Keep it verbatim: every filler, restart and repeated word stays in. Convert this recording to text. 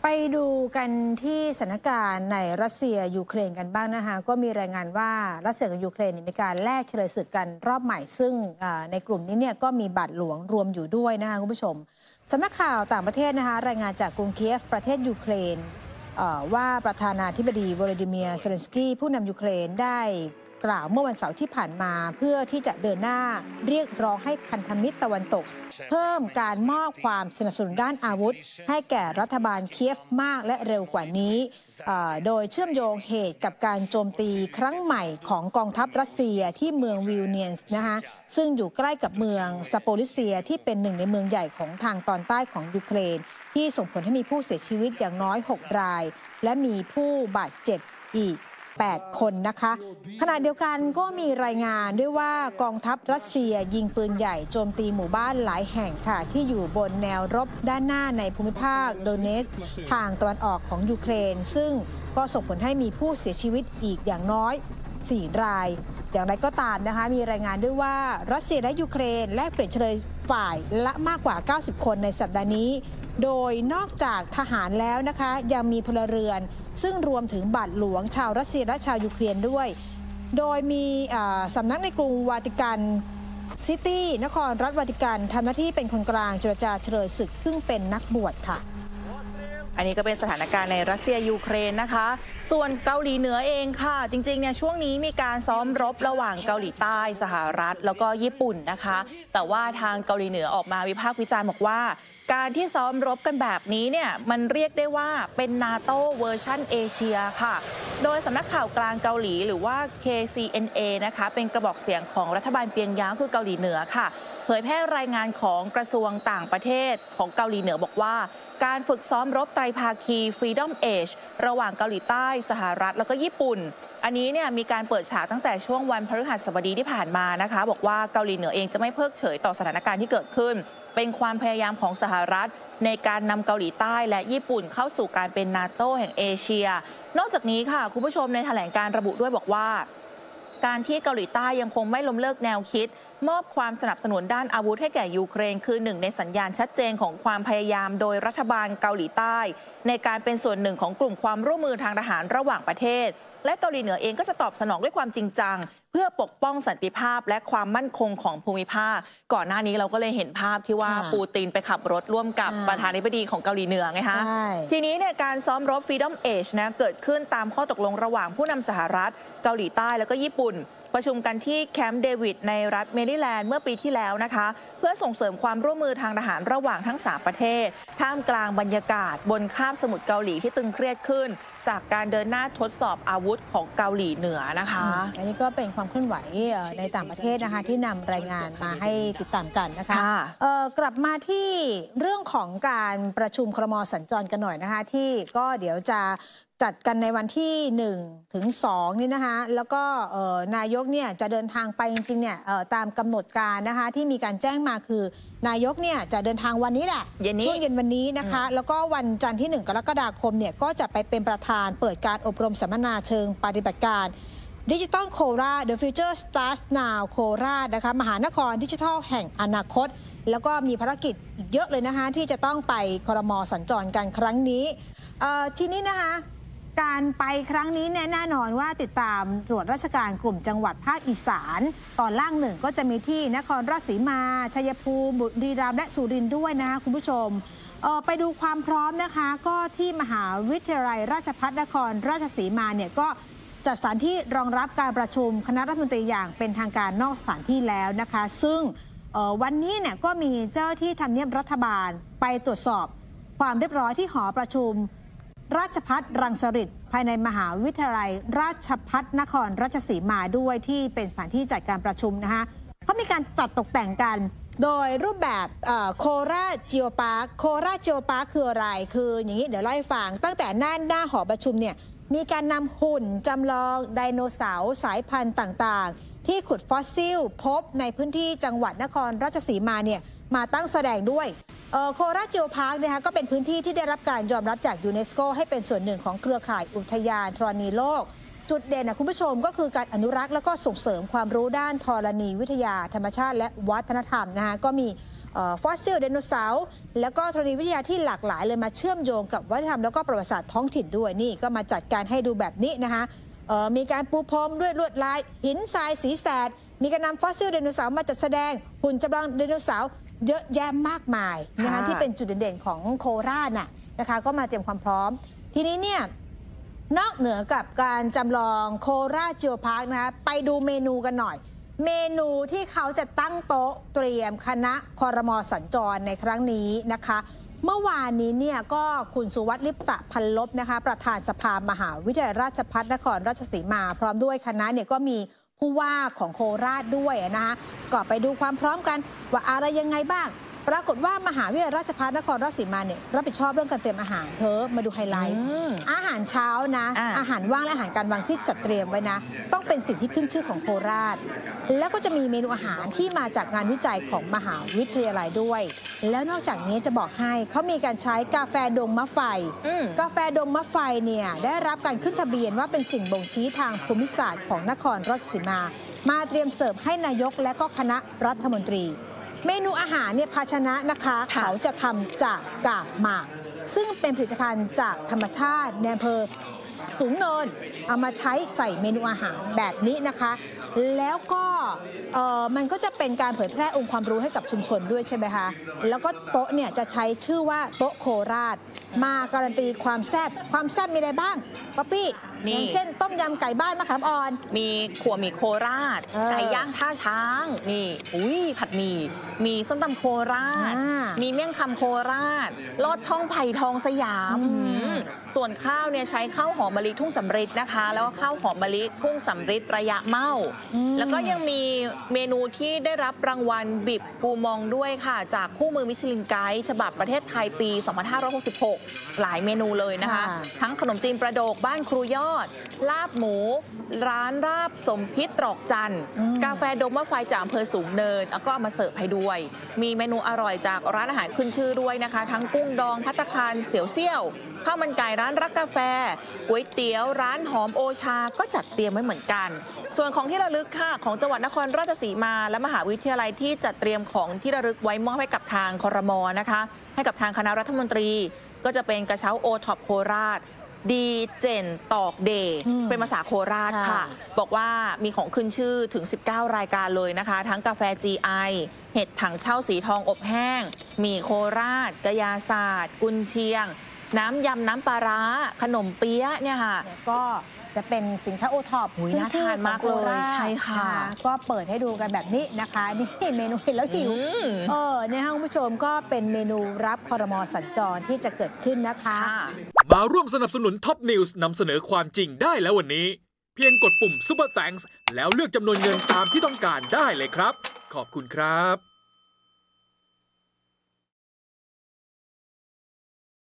ไปดูกันที่สถานการณ์ในรัสเซียยูเครนกันบ้างนะคะก็มีรายงานว่ารัสเซียกับยูเครนมีการแลกเฉลยศึกกันรอบใหม่ซึ่งในกลุ่มนี้เนี่ยก็มีบาทหลวงรวมอยู่ด้วยนะคะคุณผู้ชมสำนักข่าวต่างประเทศนะคะรายงานจากกรุงเคียฟประเทศยูเครนว่าประธานาธิบดีวลาดิเมียร์เซเลนสกี้ผู้นำยูเครนได้กล่าวเมื่อวันเสาร์ที่ผ่านมาเพื่อที่จะเดินหน้าเรียกร้องให้พันธมิตรตะวันตกเพิ่มการมอบความสนับสนุนด้านอาวุธให้แก่รัฐบาลเคียฟมากและเร็วกว่านี้โดยเชื่อมโยงเหตุกับการโจมตีครั้งใหม่ของกองทัพรัสเซียที่เมืองวิลเนียสนะคะซึ่งอยู่ใกล้กับเมืองซาโปริเซียที่เป็นหนึ่งในเมืองใหญ่ของทางตอนใต้ของยูเครนที่ส่งผลให้มีผู้เสียชีวิตอย่างน้อยหกรายและมีผู้บาดเจ็บอีกแปดคนนะคะขณะเดียวกันก็มีรายงานด้วยว่ากองทัพรัสเซียยิงปืนใหญ่โจมตีหมู่บ้านหลายแห่งค่ะที่อยู่บนแนวรบด้านหน้าในภูมิภาคโดเนสทางตะวันออกของยูเครนซึ่งก็ส่งผลให้มีผู้เสียชีวิตอีกอย่างน้อยสี่รายอย่างไรก็ตามนะคะมีรายงานด้วยว่ารัสเซียและยูเครนแลกเปลี่ยนเฉลยฝ่ายละมากกว่าเก้าสิบคนในสัปดาห์นี้โดยนอกจากทหารแล้วนะคะยังมีพลเรือนซึ่งรวมถึงบาทหลวงชาวรัสเซียและชาวยูเครนด้วยโดยมีสำนักในกรุงวาติกันซิตี้นครรัฐวาติกันทำหน้าที่เป็นคนกลางเจรจาเฉลยศึกซึ่งเป็นนักบวชค่ะอันนี้ก็เป็นสถานการณ์ในรัสเซียยูเครนนะคะส่วนเกาหลีเหนือเองค่ะจริงๆเนี่ยช่วงนี้มีการซ้อมรบระหว่างเกาหลีใต้สหรัฐแล้วก็ญี่ปุ่นนะคะแต่ว่าทางเกาหลีเหนือออกมาวิพากษ์วิจารณ์บอกว่าการที่ซ้อมรบกันแบบนี้เนี่ยมันเรียกได้ว่าเป็นนาโต้เวอร์ชันเอเชียค่ะโดยสำนักข่าวกลางเกาหลีหรือว่า เค ซี เอ็น เอ นะคะเป็นกระบอกเสียงของรัฐบาลเปียงยางคือเกาหลีเหนือค่ะเผยแพร่รายงานของกระทรวงต่างประเทศของเกาหลีเหนือบอกว่าการฝึกซ้อมรบไตรภาคี Freedom Age ระหว่างเกาหลีใต้สหรัฐแล้วก็ญี่ปุ่นอันนี้เนี่ยมีการเปิดฉากตั้งแต่ช่วงวันพฤหัสบดีที่ผ่านมานะคะบอกว่าเกาหลีเหนือเองจะไม่เพิกเฉยต่อสถานการณ์ที่เกิดขึ้นเป็นความพยายามของสหรัฐในการนำเกาหลีใต้และญี่ปุ่นเข้าสู่การเป็นนาโต้แห่งเอเชียนอกจากนี้ค่ะคุณผู้ชมในแถลงการระบุด้วยบอกว่าการที่เกาหลีใต้ยังคงไม่ล้มเลิกแนวคิดมอบความสนับสนุนด้านอาวุธให้แก่ยูเครนคือหนึ่งในสัญญาณชัดเจนของความพยายามโดยรัฐบาลเกาหลีใต้ในการเป็นส่วนหนึ่งของกลุ่มความร่วมมือทางทหารระหว่างประเทศและเกาหลีเหนือเองก็จะตอบสนองด้วยความจริงจังเพื่อปกป้องสันติภาพและความมั่นคงของภูมิภาคก่อนหน้านี้เราก็เลยเห็นภาพที่ว่าปูตินไปขับรถร่วมกับประธานาธิบดีของเกาหลีเหนือไงคะทีนี้เนี่ยการซ้อมรบ Freedom Age นะเกิดขึ้นตามข้อตกลงระหว่างผู้นำสหรัฐเกาหลีใต้แล้วก็ญี่ปุ่นประชุมกันที่แคมป์เดวิดในรัฐเมริแลนด์เมื่อปีที่แล้วนะคะเพื่อส่งเสริมความร่วมมือทางทหารระหว่างทั้งสามประเทศท่ามกลางบรรยากาศบนคาบสมุทรเกาหลีที่ตึงเครียดขึ้นจากการเดินหน้าทดสอบอาวุธของเกาหลีเหนือนะคะอันนี้ก็เป็นความเคลื่อนไหวในต่างประเทศนะคะที่นำรายงานมาให้ติดตามกันนะคะกลับมาที่เรื่องของการประชุมครม.สัญจรกันหน่อยนะคะที่ก็เดี๋ยวจะจัดกันในวันที่หนึ่งถึงสองนี่นะคะแล้วก็นายกเนี่ยจะเดินทางไปจริงๆเนี่ยตามกำหนดการนะคะที่มีการแจ้งมาคือนายกเนี่ยจะเดินทางวันนี้แหละช่วงเย็นวันนี้นะคะแล้วก็วันจันทร์ที่หนึ่งกรกฎาคมเนี่ยก็จะไปเป็นประธานเปิดการอบรมสัมมนาเชิงปฏิบัติการดิจิตอลโคราช The Future Starts Now โคราชนะคะมหานครดิจิทัลแห่งอนาคตแล้วก็มีภารกิจเยอะเลยนะคะที่จะต้องไปครม.สัญจรกันครั้งนี้ทีนี้นะคะการไปครั้งนี้แน่นอนว่าติดตามตรวจราชการกลุ่มจังหวัดภาคอีสานตอนล่างหนึ่งก็จะมีที่นครราชสีมาชัยภูมิบุรีรัมย์และสุรินทร์ด้วยนะคะคุณผู้ชมไปดูความพร้อมนะคะก็ที่มหาวิทยาลัยราชภัฏนครราชสีมาเนี่ยก็จัดสถานที่รองรับการประชุมคณะรัฐมนตรีอย่างเป็นทางการนอกสถานที่แล้วนะคะซึ่งวันนี้เนี่ยก็มีเจ้าที่ทำเนียบรัฐบาลไปตรวจสอบความเรียบร้อยที่หอประชุมราชภัฏรังสฤษฎ์ภายในมหาวิทยาลัยราชภัฏนครราชสีมาด้วยที่เป็นสถานที่จัดการประชุมนะคะเขามีการจัดตกแต่งกันโดยรูปแบบโคราชจิโอพาร์คโคราชจิโอพาร์คคืออะไรคืออย่างนี้เดี๋ยวเล่าให้ฟังตั้งแต่หน้าหน้าหอประชุมเนี่ยมีการนำหุ่นจำลองไดโนเสาร์สายพันธุ์ต่างๆที่ขุดฟอสซิลพบในพื้นที่จังหวัดนครราชสีมาเนี่ยมาตั้งแสดงด้วยโคราชจิโอพาร์คนะคะก็เป็นพื้นที่ที่ได้รับการยอมรับจากยูเนสโกให้เป็นส่วนหนึ่งของเครือข่ายอุทยานธรณีโลกจุดเด่นนะคุณผู้ชมก็คือการอนุรักษ์แล้วก็ส่งเสริมความรู้ด้านธรณีวิทยาธรรมชาติและวัฒนธรรมนะคะก็มีฟอสซิลไดโนเสาร์แล้วก็ธรณีวิทยาที่หลากหลายเลยมาเชื่อมโยงกับวัฒนธรรมแล้วก็ประวัติศาสตร์ท้องถิ่นด้วยนี่ก็มาจัดการให้ดูแบบนี้นะคะมีการปูพรมด้วยลวดลายหินทรายสีแสดมีการนำฟอสซิลไดโนเสาร์มาจัดแสดงหุ่นจำลองไดโนเสาร์เยอะแยะมากมายนะคะที่เป็นจุดเด่นของโคราชน่ะนะคะก็มาเตรียมความพร้อมทีนี้เนี่ยนอกเหนือกับการจำลองโคราชจิโอพาร์คนะคะไปดูเมนูกันหน่อยเมนูที่เขาจะตั้งโต๊ะเตรียมคณะครม.สัญจรในครั้งนี้นะคะเมื่อวานนี้เนี่ยก็คุณสุวัฒน์ลิปตะพันลบนะคะประธานสภามหาวิทยาลัยราชภัฏนครราชสีมาพร้อมด้วยคณะเนี่ยก็มีผู้ว่าของโคราชด้วยนะคะก็ไปดูความพร้อมกันว่าอะไรยังไงบ้างปรากฏว่ามหาวิทยาลัยราชภัฏนครราชสีมาเนี่ยรับผิดชอบเรื่องการเตรียมอาหารเธอมาดูไฮไลท์อาหารเช้านะอา, อาหารว่างและอาหารกลางวันที่จัดเตรียมไว้นะต้องเป็นสิ่งที่ขึ้นชื่อของโคราชแล้วก็จะมีเมนูอาหารที่มาจากงานวิจัยของมหาวิทยาลัยด้วยแล้วนอกจากนี้จะบอกให้เขามีการใช้กาแฟดงมะไฟกาแฟดงมะไฟเนี่ยได้รับการขึ้นทะเบียนว่าเป็นสิ่งบ่งชี้ทางภูมิศาสตร์ของนครราชสีมามาเตรียมเสิร์ฟให้นายกและก็คณะรัฐมนตรีเมนูอาหารเนี่ยภาชนะนะคะเขาจะทำจากกากหมากซึ่งเป็นผลิตภัณฑ์จากธรรมชาติในอำเภอสูงเนินเอามาใช้ใส่เมนูอาหารแบบนี้นะคะแล้วก็มันก็จะเป็นการเผยแพร่องค์ความรู้ให้กับชุมชนด้วยใช่ไหมคะแล้วก็โต๊ะเนี่ยจะใช้ชื่อว่าโต๊ะโคราชมาการันตีความแซ่บความแซ่บมีอะไรบ้างป๊อปปี้อย่างเช่นต้มยำไก่บ้านมะขามอ่อนมีขั่วหมี่โคราชไก่ย่างท่าช้างนี่อุ้ยผัดหมี่มีส้มตำโคราชมีเมี่ยงคำโคราชลอดช่องไผ่ทองสยามส่วนข้าวเนี่ยใช้ข้าวหอมมะลิทุ่งสำริดนะคะแล้วก็ข้าวหอมมะลิทุ่งสำริดระยะเม่าแล้วก็ยังมีเมนูที่ได้รับรางวัลบิบกูมองด้วยค่ะจากคู่มือมิชลินไกด์ฉบับประเทศไทยปีสองพันห้าร้อยหกสิบหกหลายเมนูเลยนะคะทั้งขนมจีนประโดกบ้านครูยอดลาบหมูร้านราบสมพิษตรอกจันกาแฟดงมะไฟจากอำเภอสูงเนินแล้วก็เอามาเสิร์ฟให้ด้วยมีเมนูอร่อยจากร้านอาหารขึ้นชื่อด้วยนะคะทั้งกุ้งดองภัตตาคารเสี่ยวเซี่ยวข้าวมันไก่ร้านรักกาแฟก๋วยเตี๋ยวร้านหอมโอชาก็จัดเตรียมไว้เหมือนกันส่วนของที่ระลึกค่ะของจังหวัดนครราชสีมาและมหาวิทยาลัยที่จัดเตรียมของที่ระลึกไว้มอบให้กับทางครม.นะคะให้กับทางคณะรัฐมนตรีก็จะเป็นกระเช้าโอท็อปโคราชดีเจนตอกเดย์เป็นภาษาโคราชค่ะบอกว่ามีของขึ้นชื่อถึงสิบเก้ารายการเลยนะคะทั้งกาแฟ จี ไอ เห็ดถังเช่าสีทองอบแห้งหมี่โคราชกะยาศาสตร์กุนเชียงน้ำยำน้ำปลาร้าขนมเปี๊ยะเนี่ยค่ะก็จะเป็นสินค้าโอท็อปน่าทานมากเลยใช่ค่ะก็เปิดให้ดูกันแบบนี้นะคะนี่เมนูเห็นแล้วหิวเออเนี่ยคุณผู้ชมก็เป็นเมนูรับครม.สัญจรที่จะเกิดขึ้นนะคะมาร่วมสนับสนุนท็อปนิวส์นำเสนอความจริงได้แล้ววันนี้เพียงกดปุ่ม Super Thanks แล้วเลือกจำนวนเงินตามที่ต้องการได้เลยครับขอบคุณครับ